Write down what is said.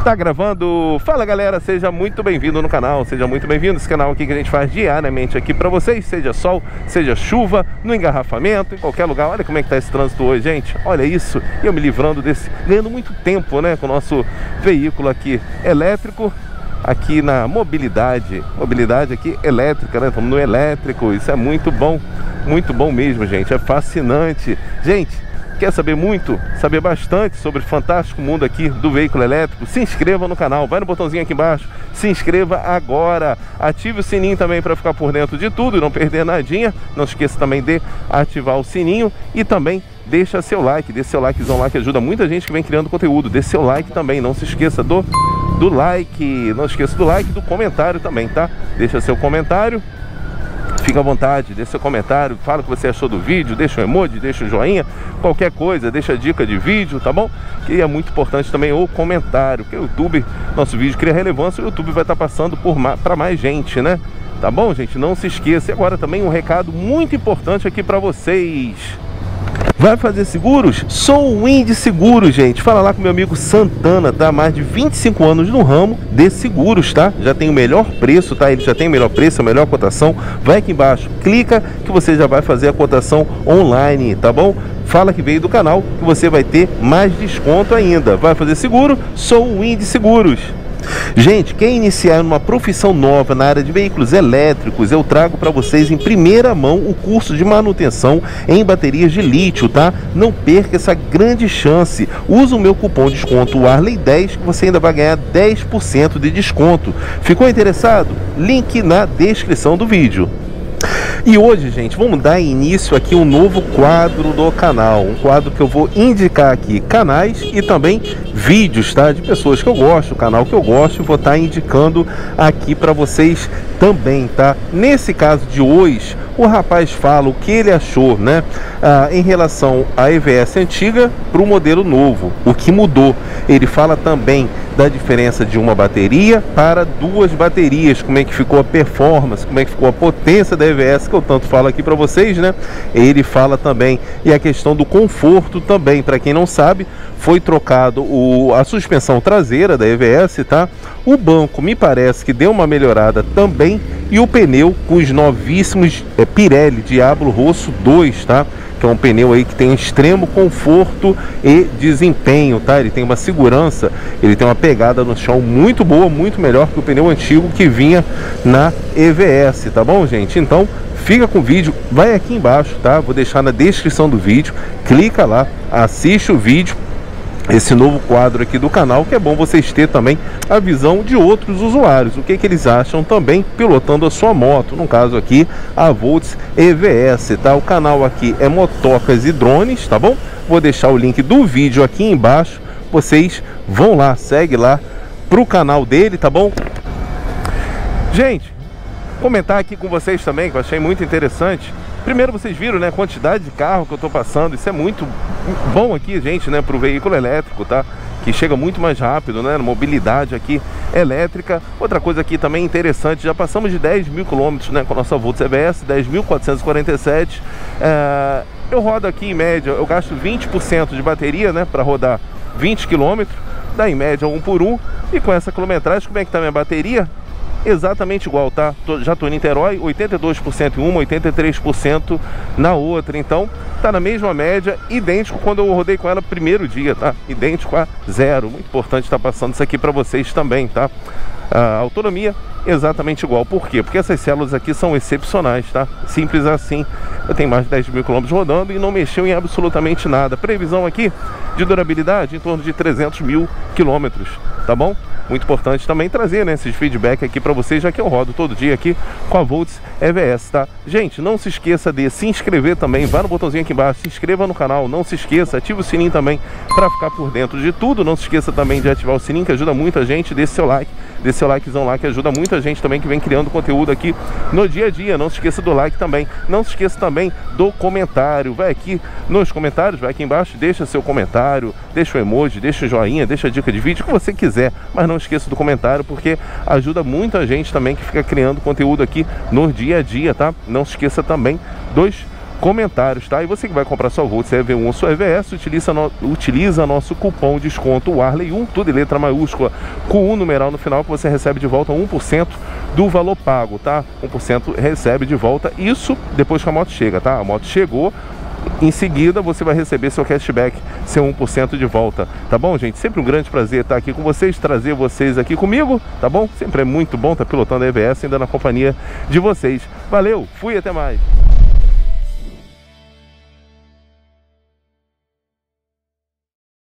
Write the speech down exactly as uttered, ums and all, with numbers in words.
Tá gravando? Fala galera, seja muito bem-vindo no canal, seja muito bem-vindo esse canal aqui que a gente faz diariamente aqui pra vocês, seja sol, seja chuva, no engarrafamento, em qualquer lugar. Olha como é que tá esse trânsito hoje, gente, olha isso, eu me livrando desse, ganhando muito tempo, né, com o nosso veículo aqui elétrico, aqui na mobilidade, mobilidade aqui elétrica, né, estamos no elétrico, isso é muito bom, muito bom mesmo, gente, é fascinante, gente. Quer saber muito, saber bastante sobre o fantástico mundo aqui do veículo elétrico? Se inscreva no canal, vai no botãozinho aqui embaixo, se inscreva agora, ative o sininho também para ficar por dentro de tudo e não perder nadinha. Não esqueça também de ativar o sininho e também deixa seu like, dê seu likezão lá que ajuda muita gente que vem criando conteúdo. Dê seu like também, não se esqueça do, do like, não esqueça do like e do comentário também, tá? Deixa seu comentário. Fica à vontade, deixa seu comentário, fala o que você achou do vídeo, deixa um emoji, deixa um joinha, qualquer coisa, deixa dica de vídeo, tá bom? Que é muito importante também o comentário, porque o YouTube, nosso vídeo cria relevância, o YouTube vai estar passando para mais gente, né? Tá bom, gente? Não se esqueça. E agora também um recado muito importante aqui para vocês. Vai fazer seguros? Sou o Indy Seguros, gente. Fala lá com meu amigo Santana, tá? Mais de vinte e cinco anos no ramo de seguros, tá? Já tem o melhor preço, tá? Ele já tem o melhor preço, a melhor cotação. Vai aqui embaixo, clica que você já vai fazer a cotação online, tá bom? Fala que veio do canal que você vai ter mais desconto ainda. Vai fazer seguro? Sou o Indy Seguros. Gente, quem iniciar uma profissão nova na área de veículos elétricos, eu trago para vocês em primeira mão o curso de manutenção em baterias de lítio, tá? Não perca essa grande chance. Usa o meu cupom de desconto Arley dez que você ainda vai ganhar dez por cento de desconto. Ficou interessado? Link na descrição do vídeo. E hoje, gente, vamos dar início aqui a um novo quadro do canal, um quadro que eu vou indicar aqui canais e também vídeos, tá, de pessoas que eu gosto, o canal que eu gosto, e vou estar indicando aqui para vocês também, tá? Nesse caso de hoje, o rapaz fala o que ele achou, né, ah, em relação à E V S antiga para o modelo novo, o que mudou. Ele fala também da diferença de uma bateria para duas baterias, como é que ficou a performance, como é que ficou a potência da E V S, que eu tanto falo aqui para vocês, né? Ele fala também, e a questão do conforto também, para quem não sabe, foi trocado o, a suspensão traseira da E V S, tá? O banco me parece que deu uma melhorada também, e o pneu com os novíssimos é, Pirelli Diablo Rosso dois, tá? Que é um pneu aí que tem um extremo conforto e desempenho, tá? Ele tem uma segurança, ele tem uma pegada no chão muito boa, muito melhor que o pneu antigo que vinha na E V S, tá bom, gente? Então, fica com o vídeo, vai aqui embaixo, tá? Vou deixar na descrição do vídeo, clica lá, assiste o vídeo, esse novo quadro aqui do canal, que é bom vocês terem também a visão de outros usuários, o que que eles acham também pilotando a sua moto, no caso aqui a Volts E V S, tá? O canal aqui é Motocas e Drones, tá bom? Vou deixar o link do vídeo aqui embaixo, vocês vão lá, segue lá pro canal dele, tá bom? Gente, comentar aqui com vocês também, que eu achei muito interessante. Primeiro, vocês viram, né, a quantidade de carro que eu tô passando, isso é muito bom aqui, gente, né, pro veículo elétrico, tá? Que chega muito mais rápido, né, mobilidade aqui elétrica. Outra coisa aqui também interessante, já passamos de dez mil quilômetros, né, com a nossa Volts E V S, dez mil quatrocentos e quarenta e sete. É, eu rodo aqui em média, eu gasto vinte por cento de bateria, né, para rodar vinte quilômetros, dá em média um por um, e com essa quilometragem, como é que tá minha bateria? Exatamente igual, tá? Tô, já tô em Niterói, oitenta e dois por cento em uma, oitenta e três por cento na outra. Então, tá na mesma média, idêntico quando eu rodei com ela primeiro dia, tá? Idêntico a zero. Muito importante estar passando isso aqui para vocês também, tá? A autonomia exatamente igual. Por quê? Porque essas células aqui são excepcionais, tá? Simples assim. Eu tenho mais de dez mil quilômetros rodando e não mexeu em absolutamente nada. Previsão aqui de durabilidade em torno de trezentos mil quilômetros, tá bom? Muito importante também trazer, né, esses feedback aqui para vocês, já que eu rodo todo dia aqui com a Volts E V S, tá? Gente, não se esqueça de se inscrever também, vá no botãozinho aqui embaixo, se inscreva no canal, não se esqueça, ativa o sininho também para ficar por dentro de tudo. Não se esqueça também de ativar o sininho, que ajuda muita gente, dê seu like, dê seu likezão lá, que ajuda muita gente também que vem criando conteúdo aqui no dia a dia. Não se esqueça do like também, não se esqueça também do comentário, vai aqui nos comentários, vai aqui embaixo, deixa seu comentário, deixa o emoji, deixa o joinha, deixa a dica de vídeo, o que você quiser, mas não esqueça do comentário, porque ajuda muita gente também que fica criando conteúdo aqui no dia a dia, tá? Não se esqueça também dos comentários, tá? E você que vai comprar sua Volt C E V um ou sua E V S, utiliza, no, utiliza nosso cupom de desconto Warley um, tudo em letra maiúscula, com um numeral no final, que você recebe de volta um por cento do valor pago, tá? um por cento recebe de volta, isso depois que a moto chega, tá? A moto chegou, em seguida você vai receber seu cashback, seu um por cento de volta, tá bom, gente? Sempre um grande prazer estar aqui com vocês, trazer vocês aqui comigo, tá bom? Sempre é muito bom estar pilotando a E V S ainda na companhia de vocês. Valeu, fui, até mais!